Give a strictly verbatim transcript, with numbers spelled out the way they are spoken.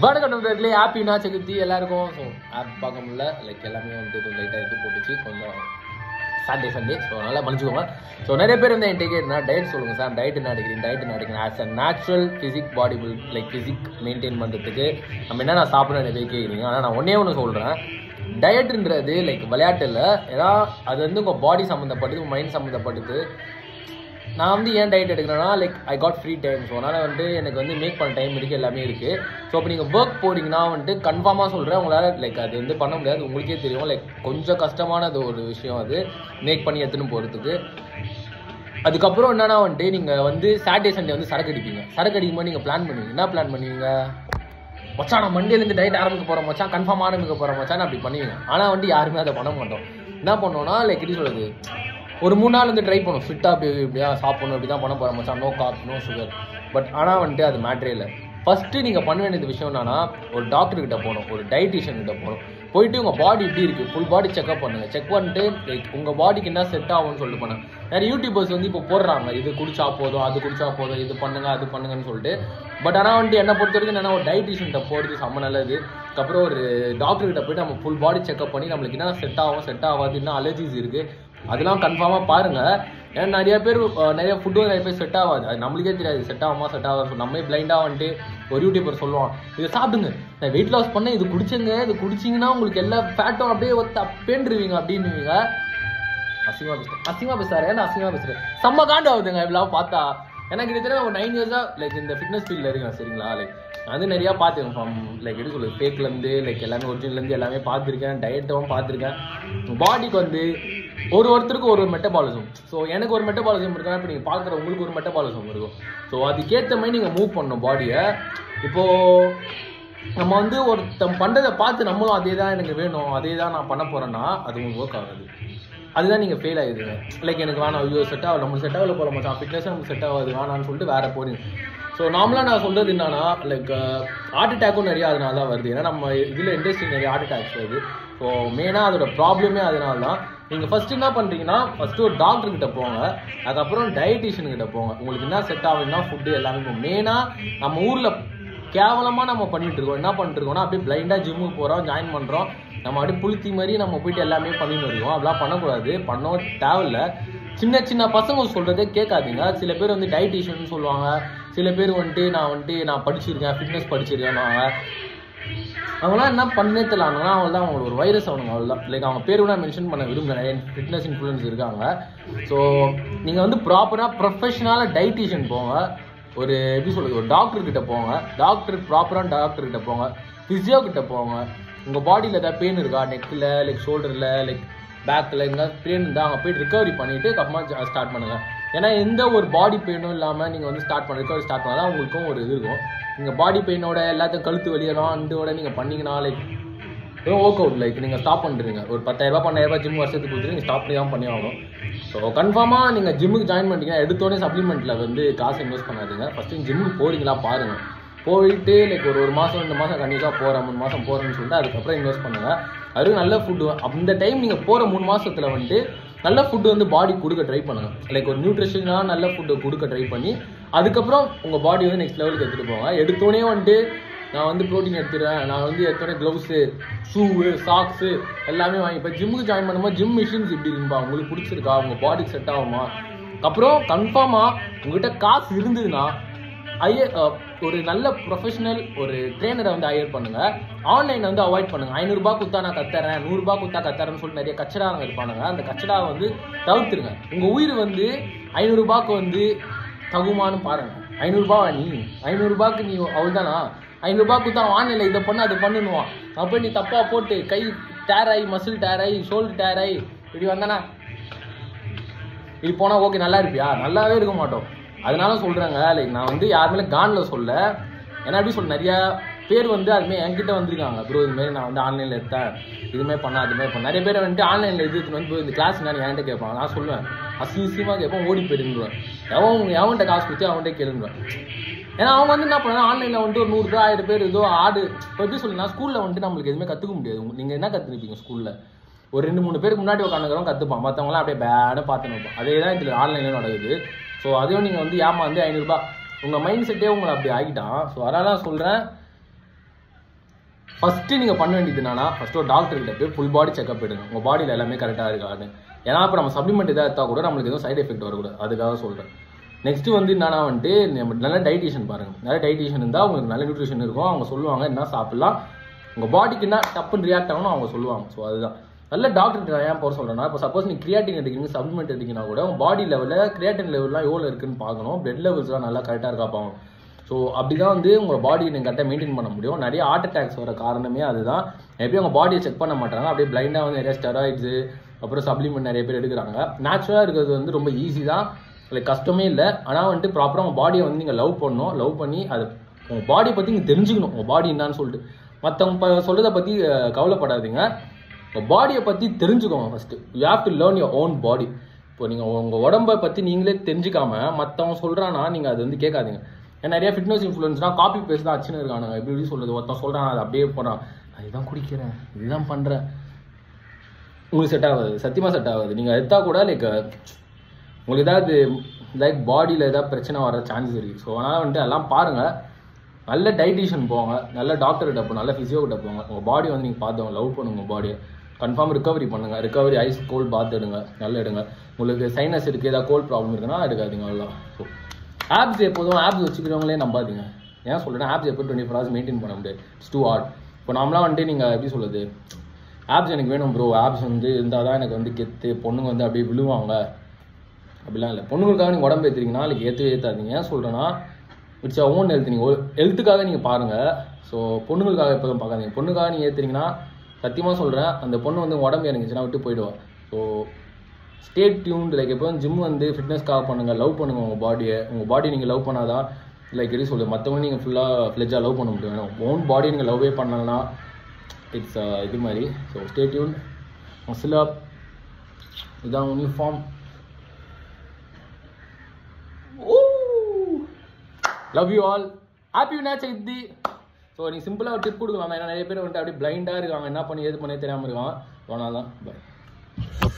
வணக்கம் நண்பர்களே, ஹாப்பி விநாயகர் சதுர்த்தி எல்லாருக்கும். ஸோ ஆப் பார்க்க முடியல, லைக் எல்லாமே வந்துட்டு கொஞ்சம் லைட்டாக எடுத்து போட்டுச்சு, கொஞ்சம் சாட்டர்டே சண்டே. ஸோ நல்லா மன்னிச்சுக்கோங்க. ஸோ நிறைய பேர் வந்து என்கிட்ட கேட்டுனா டயட் சொல்லுங்கள் சார், டயட் என்ன எடுக்கிறீங்க, டயட் என்ன எடுக்கிறேன் as a natural physique body build like physique maintain பண்ணுறதுக்கு நம்ம என்ன நான் சாப்பிட்றேன் நிறைய கேட்குறீங்க. ஆனால் நான் ஒன்றே ஒன்று சொல்கிறேன், டயட்டுன்றது லைக் விளையாட்டு இல்லை. ஏன்னா அது வந்து உங்கள் பாடி சம்மந்தப்பட்டது, உங்கள் மைண்ட் சம்மந்தப்பட்டது. நான் வந்து ஏன் டயட் எடுக்கிறேன்னா like I got free time. So அதனால் வந்துட்டு எனக்கு வந்து மேக் பண்ண டைம் இருக்குது, எல்லாமே இருக்குது. ஸோ இப்போ நீங்கள் ஒர்க் போகிறீங்கன்னா வந்துட்டு கன்ஃபார்மாக சொல்கிறேன், உங்களால் லைக் அது வந்து பண்ண முடியாது, உங்களுக்கே தெரியும். லைக் கொஞ்சம் கஷ்டமானது ஒரு விஷயம் அது மேக் பண்ணி எடுத்துன்னு போகிறதுக்கு. அதுக்கப்புறம் என்னன்னா வந்துட்டு நீங்கள் வந்து சாட்டர்டே சண்டே வந்து சரக்கு அடிப்பீங்க. சரக்கு அடிக்கும்போது நீங்கள் பிளான் பண்ணுவீங்க. என்ன பிளான் பண்ணுவீங்க? மச்சான் நான் மண்டேலேருந்து டயட் ஆரம்பிக்க போகிறோம் மச்சான், கன்ஃபார்ம் ஆரம்பிக்க போகிறோம் மச்சான் அப்படி பண்ணுவீங்க. ஆனால் வந்துட்டு யாருமே அதை பண்ண மாட்டோம். என்ன பண்ணோன்னா லைக் எப்படி சொல்கிறது, ஒரு மூணு நாள் வந்து ட்ரை பண்ணும், ஃபிட்டாக அப்படி இப்படியா சாப்பிடணும், இப்படி தான் பண்ண போகிற மச்சான், no carbs no sugar. But ஆனால் வந்துட்டு அது மேட்ரே இல்லை. ஃபஸ்ட்டு நீங்கள் பண்ண வேண்டியது விஷயம் என்னன்னா, ஒரு டாக்டர்கிட்ட போகணும், ஒரு டயட்டிஷியன் கிட்ட போகணும். போயிட்டு உங்கள் பாடி இப்படி இருக்குது ஃபுல் பாடி செக்அப் பண்ணுங்கள். செக் பண்ணிட்டு லைக் உங்கள் பாடிக்கு என்ன செட் ஆகும்னு சொல்லிட்டு பண்ணேன். நிறைய யூடியூபர்ஸ் வந்து இப்போ போடுறாங்க, இது குடிச்சா போதும், அது குடிச்சா போதும், இது பண்ணுங்க அது பண்ணுங்கன்னு சொல்லிட்டு. பட் ஆனால் வந்துட்டு என்னை பொறுத்த வரைக்கும் என்னன்னா, ஒரு டயட்டிஷியன்கிட்ட போகிறது செம்ம நல்லது. அதுக்கப்புறம் ஒரு டாக்டர்கிட்ட போய்ட்டு நம்ம ஃபுல் பாடி செக்அப் பண்ணி நம்மளுக்கு என்ன செட் ஆகும் செட் ஆகாது, என்ன அலர்ஜிஸ் இருக்குது அதெல்லாம் கன்ஃபார்மாக பாருங்கள். ஏன்னா நிறைய பேர் நிறைய ஃபுட்டும் நிறைய பேர் செட் ஆகாது, அது நம்மளுக்கே தெரியாது செட் ஆகுமா செட் ஆகாது. நம்மளே பிளைண்டாக வந்துட்டு ஒரு யூடியூபர் சொல்லுவான், இதை சாப்பிடுங்க நான் வெயிட் லாஸ் பண்ணேன், இது குடிச்சுங்க, இது குடிச்சிங்கன்னா உங்களுக்கு எல்லா ஃபேட்டும் அப்படியே ஒத்து அப்பேன்றுவீங்க அப்படின்னுவீங்க. அசிங்கமாக பேசுகிறேன் அசிங்கமாக பேசுகிறாரு ஏன்னா அசிங்கமாக பேசுகிறேன் செம்ம காண்டு ஆகுதுங்க இப்படிலாம் பார்த்தா. ஏன்னா கிட்டத்தட்ட ஒரு நைன் இயர்ஸாக லைக் இந்த ஃபிட்னஸ் ஃபீல்டில் இருக்கேன் சரிங்களா. லைக் நான் வந்து நிறையா பார்த்துருக்கேன், ஃப்ரம் லைக் எப்படி சொல்லுது ஃபேக்லேருந்து லைக் எல்லாமே ஒரிஜினல்லேருந்து எல்லாமே பார்த்துருக்கேன், டயட்டும் பார்த்துருக்கேன். பாடிக்கு வந்து ஒரு ஒருத்தருக்கு ஒரு ஒரு மெட்டபாலிசம். ஸோ எனக்கு ஒரு மெட்டபாலிசம் இருக்குன்னா இப்போ நீங்கள் பார்க்குற உங்களுக்கு ஒரு மெட்டபாலிசம் இருக்கும். ஸோ அதுக்கேற்ற மாதிரி நீங்கள் மூவ் பண்ணணும் பாடியை. இப்போது நம்ம வந்து ஒருத்தம் பண்ணுறதை பார்த்து நம்மளும் அதே தான் எனக்கு வேணும், அதே தான் நான் பண்ண போகிறேன்னா அது உங்களுக்கு ஒர்க் ஆகாது. அதுதான் நீங்கள் ஃபெயில் ஆகிடுங்க. லைக் எனக்கு வேணாம், ஐயோ செட் ஆகல, நம்மளுக்கு செட் ஆகல போல மச்சான், ஃபிட்னஸ் நமக்கு செட் ஆகாது வேணான்னு சொல்லிட்டு வேறு போறீங்க. ஸோ நார்மலாக நான் சொல்கிறது என்னன்னா, லைக் ஹார்ட் அட்டாக்கும் நிறையா அதனால தான் வருது. ஏன்னா நம்ம இதில் இண்டஸ்ட்ரி நிறைய ஹார்ட் அட்டாக்ஸ் வருது. ஸோ மெயினாக அதோட ப்ராப்ளமே அதனால தான். நீங்கள் ஃபஸ்ட்டு என்ன பண்ணுறீங்கன்னா, ஃபஸ்ட்டு ஒரு டாக்டர்கிட்ட போங்க, அதுக்கப்புறம் டயட்டிஷியன்கிட்ட போங்க. உங்களுக்கு என்ன செட் ஆகுதுன்னா ஃபுட்டு எல்லாமே. மெயினாக நம்ம ஊரில் கேவலமாக நம்ம பண்ணிகிட்டு இருக்கோம். என்ன பண்ணிட்டு இருக்கோம்னா அப்படியே பிளைண்டாக ஜிம்முக்கு போகிறோம், ஜாயின் பண்ணுறோம், நம்ம அப்படியே புளுத்தி மாதிரி நம்ம போயிட்டு எல்லாமே பண்ணிட்டு இருக்கோம். அப்படிலாம் பண்ணக்கூடாது, பண்ண தேவையில்லை. சின்ன சின்ன பசங்க சொல்கிறதே கேட்காதீங்க. சில பேர் வந்து டயட்டிஷியன் சொல்லுவாங்க, சில பேர் வந்துட்டு நான் வந்துட்டு நான் படிச்சிருக்கேன், ஃபிட்னஸ் படிச்சிருக்கேன்னுவாங்க. அவங்களாம் என்ன பண்ணே தெரியலாங்கன்னா அவங்க தான் அவங்களுக்கு ஒரு வைரஸ் ஆகணுங்க, அவ்வளோதான். லைக் அவங்க பேர் கூட மென்ஷன் பண்ண விரும்பல, நிறைய ஃபிட்னஸ் இன்ஃப்ளூயன்ஸ் இருக்காங்க. ஸோ நீங்கள் வந்து ப்ராப்பராக ப்ரொஃபஷனலாக டயட்டிஷியன் போங்க, ஒரு எப்படி சொல்கிறது ஒரு டாக்டர்கிட்ட போங்க, டாக்டர் ப்ராப்பரான டாக்டர்கிட்ட போங்க, ஃபிசியோ கிட்ட போங்க. உங்கள் பாடியில் ஏதாவது பெயின் இருக்கா, நெக்கில் லைக் ஷோல்டரில் லைக் பேக்கில் எங்கேயாவது பெயின் இருந்தால் அங்கே போய்ட்டு ரிகவரி பண்ணிவிட்டு அப்புறமா ஸ்டார்ட் பண்ணுங்கள். ஏன்னா எந்த ஒரு பாடி பெயினும் இல்லாமல் நீங்கள் வந்து ஸ்டார்ட் பண்ண ரிகவரி ஸ்டார்ட் பண்ணால் தான் உங்களுக்கும் ஒரு இது இருக்கும். நீங்கள் பாடி பெயினோட எல்லாத்தையும் கழுத்து வெளியெல்லாம் அண்டோட நீங்கள் பண்ணிங்கன்னா லைக் ஒர்க் அவுட் லைக் நீங்கள் ஸ்டாப் பண்ணுறீங்க. ஒரு பத்தாயிரரூபா பன்னெண்டாயிரரூபா ஜிம் வருஷத்துக்கு கொடுத்துட்டு நீங்கள் ஸ்டாப் பண்ணி தான் பண்ணி ஆகணும். ஸோ கன்ஃபார்மாக நீங்கள் ஜிம்முக்கு ஜாயின் பண்ணிட்டீங்கன்னா எடுத்தோடனே சப்ளிமெண்ட்டில் வந்து காசு இன்வெஸ்ட் பண்ணாதீங்க. ஃபஸ்ட்டு ஜிம்முக்கு போகிறீங்களா பாருங்கள், போயிட்டு லைக் ஒரு ஒரு மாதம் ரெண்டு மாதம் கண்டிப்பாக போகிறேன், மூணு மாதம் போகிறேன்னு சொல்லிட்டு அதுக்கப்புறம் இன்வெஸ்ட் பண்ணுங்கள். அதுவும் நல்ல ஃபுட்டு அந்த டைம் நீங்கள் போகிற மூணு மாதத்தில் வந்துட்டு நல்ல ஃபுட்டு வந்து பாடி கொடுக்க ட்ரை பண்ணுங்கள். லைக் ஒரு நியூட்ரிஷனாக நல்ல ஃபுட்டு கொடுக்க ட்ரை பண்ணி அதுக்கப்புறம் உங்கள் பாடி வந்து நெக்ஸ்ட் லெவலுக்கு எடுத்துகிட்டு போங்க. எடுத்தோடனே வந்துட்டு நான் வந்து ப்ரோட்டீன் எடுத்துகிறேன், நான் வந்து எடுத்தோடனே க்ளவுஸு ஷூவு சாக்ஸு எல்லாமே வாங்கி இப்போ ஜிம்முக்கு ஜாயின் பண்ணும்போது ஜிம் மிஷின்ஸ் இப்படி இருக்கும்பா, உங்களுக்கு பிடிச்சிருக்கா, உங்கள் பாடிக்கு செட் ஆகுமா. அப்புறம் கன்ஃபார்மாக உங்கள்கிட்ட காசு இருந்ததுன்னா ஐய ஒரு நல்ல ப்ரொஃபஷனல் ஒரு ட்ரெயினரை வந்து ஹையர் பண்ணுங்கள். ஆன்லைனை வந்து அவாய்ட் பண்ணுங்கள். ஐநூறுரூபா கொடுத்தா நான் கத்துறேன், நூறுரூபா கொடுத்தா கத்துறேன்னு சொல்லிட்டு நிறைய கச்சடாங்க இருப்பானுங்க. அந்த கச்சடாவை வந்து தவிர்த்துருங்க. உங்கள் உயிர் வந்து ஐநூறுரூபாக்கு வந்து தகுமானு பாருங்கள். ஐநூறுரூபா நீ ஐநூறுரூபாக்கு நீ அவள் தானா, ஐநூறுரூபா கொடுத்தா ஆன்லைனில் இதை பண்ணு அதை பண்ணுவான். அப்போ நீ தப்பாக போட்டு கை டேர் ஆகி மசில் டேர் ஆகி ஷோல்டர் டேர் ஆகி இப்படி வந்தானா இப்படி போனால் ஓகே நல்லா இருப்பியா, நல்லாவே இருக்க மாட்டோம். அதனால சொல்கிறேங்க, லைக் நான் வந்து யாருமே கானில் சொல்ல. ஏன்னா எப்படி சொல்ல நிறையா பேர் வந்து அதுமாதிரி என்கிட்ட வந்திருக்காங்க, ப்ரோ இதுமாரி நான் வந்து ஆன்லைனில் எடுத்தேன், இதுமாதிரி பண்ணேன் அதுமாதிரி பண்ணேன். நிறைய பேர் வந்துட்டு ஆன்லைனில் இது வந்து இந்த கிளாஸ் நான் என்கிட்ட கேட்பாங்க. நான் சொல்லுவேன் அசிங்கமாக கேட்பேன், ஓடி போயிடுவேன். எவன் எவன்கிட்ட காசு கொடுத்து அவன்கிட்ட கேளுவேன். ஏன்னா அவங்க வந்து என்ன பண்ணாங்க, ஆன்லைனில் வந்துட்டு ஒரு நூறு பேர் ஆயிரம் பேர் ஏதோ ஆடு இப்போ எப்படி சொல்லுன்னா ஸ்கூலில் வந்துட்டு நம்மளுக்கு எதுவுமே கற்றுக்க முடியாது. நீங்கள் என்ன கற்றுருப்பீங்க ஸ்கூலில், ஒரு ரெண்டு மூணு பேருக்கு முன்னாடி உட்காந்துக்கிறவங்க கற்றுப்பான், மற்றவங்களாம் அப்படியே பேடாக பார்த்துன்னு வைப்பான். அதே தான் இதில் ஆன்லைனில் நடக்குது. ஸோ அதையும் நீங்கள் வந்து ஏமா வந்து ஐநூறுரூபா உங்கள் மைண்ட் செட்டே உங்களை அப்படி ஆகிட்டான். ஸோ அதனால் நான் சொல்கிறேன் ஃபஸ்ட்டு நீங்கள் பண்ண வேண்டியது என்னன்னா ஃபஸ்ட்டு ஒரு டாக்டர்கிட்ட போய் ஃபுல் பாடி செக்அப் எடுங்க உங்கள் பாடியில் எல்லாமே கரெக்டாக இருக்காது. ஏன்னா இப்போ நம்ம சப்ளிமெண்ட் எதாவது எடுத்தால் கூட நம்மளுக்கு எதுவும் சைடு எஃபெக்ட் வரக்கூடாது, அதுக்காக சொல்கிறேன். நெக்ஸ்ட்டு வந்து என்னன்னா வந்துட்டு நம்ம நல்ல டைட்டிஷியன் பாருங்கள். நல்ல டைட்டிஷியன் இருந்தால் உங்களுக்கு நல்ல நியூட்ரிஷன் இருக்கும். அவங்க சொல்லுவாங்க என்ன சாப்பிட்லாம், உங்கள் பாடிக்கு என்ன டப்புன்னு ரியாக்ட் ஆகணும் அவங்க சொல்லுவாங்க. ஸோ அதுதான் நல்ல டாக்டர் நான் ஏன் போகிற சொல்கிறேன்னா, இப்போ சப்போஸ் நீ கிரியாட்டின் எடுக்கிறீங்க சப்ளிமெண்ட் எடுத்தீங்கன்னா கூட உங்கள் பாடி லெவலில் கிரியாட்டின் லெவல்லாம் எவ்வளோ இருக்குன்னு பார்க்கணும். பிளட் லெவல்ஸ்லாம் நல்லா கரெக்டாக இருக்கா பார்க்கணும். ஸோ அப்படி தான் வந்து உங்கள் பாடியை நீங்கள் கரெக்டாக மெயின்டைன் பண்ண முடியும். நிறைய ஹார்ட் அட்டாக்ஸ் வர காரணமே அதுதான். எப்படி அவங்க பாடியை செக் பண்ண மாட்டாங்க, அப்படியே பிளைண்டாக வந்து நிறைய ஸ்டெராய்ட்ஸு அப்புறம் சப்ளிமெண்ட் நிறைய பேர் எடுக்கிறாங்க. நேச்சுரலாக இருக்கிறது வந்து ரொம்ப ஈஸி தான், லைக் கஷ்டமே இல்லை. ஆனால் வந்துட்டு ப்ராப்பராக உங்கள் பாடியை வந்து நீங்கள் லவ் பண்ணணும். லவ் பண்ணி அது உங்கள் பாடியை பற்றி நீங்கள் தெரிஞ்சுக்கணும், உங்கள் பாடி என்னான்னு சொல்லிட்டு. மற்றவங்க சொல்கிறத பற்றி கவலைப்படாதீங்க, உங்கள் பாடியை பற்றி தெரிஞ்சுக்கோங்க first. You have to learn your own body. இப்போ நீங்கள் உங்கள் உடம்பை பற்றி நீங்களே தெரிஞ்சுக்காம மற்றவங்க சொல்கிறான்னா நீங்கள் அது வந்து கேட்காதீங்க. ஏன்னா நிறைய ஃபிட்னஸ் இன்ஃப்ளூயன்ஸ்னால் காப்பி பேஸ்ட் தான் அச்சுன்னு இருக்கானுங்க. எப்படி எப்படி சொல்கிறது, ஒருத்தன் சொல்கிறான் அது அப்படியே போகிறான், நான் இதுதான் குடிக்கிறேன் இதுதான் பண்ணுறேன், உங்களுக்கு செட் ஆகாது, சத்தியமாக செட் ஆகாது. நீங்கள் எடுத்தால் கூட லைக் உங்களுக்கு ஏதாவது லைக் பாடியில் ஏதாவது பிரச்சனை வர சான்சஸ் இருக்குது. ஸோ அதனால் வந்துட்டு எல்லாம் பாருங்கள். நல்ல டைட்டிஷியன் போங்க, நல்ல டாக்டர்கிட்ட போங்க, நல்ல ஃபிசியோகிட்ட போங்க. உங்கள் பாடி வந்து நீங்கள் பார்த்துங்க, லவ் பண்ணுங்க உங்கள் பாடியை. கன்ஃபார்ம் ரிகவரி பண்ணுங்கள். ரிகவரி ஐஸ் கோல்ட் பாத் எடுங்க, நல்லா எடுங்க. உங்களுக்கு சைனஸ் இருக்குது, ஏதாவது கோல்ட் ப்ராப்ளம் இருக்குன்னா எடுக்காதீங்க, அவ்வளோதான். ஸோ ஆப்ஸ் எப்போதும் ஆப்ஸ் வச்சுக்கிறவங்களே நம்பாதீங்க. ஏன் சொல்கிறேன்னா ஆப்ஸ் எப்போ டுவெண்ட்டி ஃபோர் ஹவர்ஸ் மெயின்டைன் பண்ண முடியாது, இட்ஸ் டூ ஹார்ட். இப்போ நாமலாம் வந்துட்டு நீங்கள் எப்படி சொல்லுது, ஆப்ஸ் எனக்கு வேணும் ப்ரோ, ஆப்ஸ் வந்து இருந்தால் தான் எனக்கு வந்து கெத்து, பொண்ணுங்க வந்து அப்படியே விழுவாங்க அப்படிலாம் இல்லை. பொண்ணுங்களுக்காக நீங்கள் உடம்பு ஏற்றுறீங்கன்னா அதுக்கு ஏற்று ஏற்றாதீங்க. ஏன் சொல்கிறேன்னா இட்ஸ் அ ஓன் ஹெல்த். நீங்கள் ஹெல்த்துக்காக நீங்கள் பாருங்கள். ஸோ பொண்ணுங்களுக்காக எப்போதும் பார்க்காதீங்க. பொண்ணுக்காக நீங்கள் ஏற்றுறீங்கன்னா சத்தியமாக சொல்கிறேன் அந்த பொண்ணு வந்து உடம்பு இறங்கிச்சுன்னா விட்டு போயிடுவாள். So stay tuned. லைக் எப்போதும் ஜிம் வந்து ஃபிட்னஸ்க்காக பண்ணுங்கள், லவ் பண்ணுங்கள் உங்கள் பாடியை. உங்கள் பாடி நீங்கள் லவ் பண்ணாதான் லைக் எப்படி சொல்லுது மற்றவங்க நீங்கள் ஃபுல்லாக ஃப்ளெஜாக லவ் பண்ண முடியும். ஓன் பாடி நீங்கள் லவ்வே பண்ணலன்னா இட்ஸ் இது மாதிரி. So stay tune. Muscle up, இதான் uniform. Love you all, happy Vinayagar Chaturthi. So நீங்கள் சிம்பிளாக டிப் கொடுக்கலாம். ஏன்னா நிறைய பேர் வந்துட்டு அப்படியே பிளைண்டாக இருக்காங்க, என்ன பண்ணி ஏது பண்ணி தெரியாமல் இருக்காங்க. அதனால தான் பை.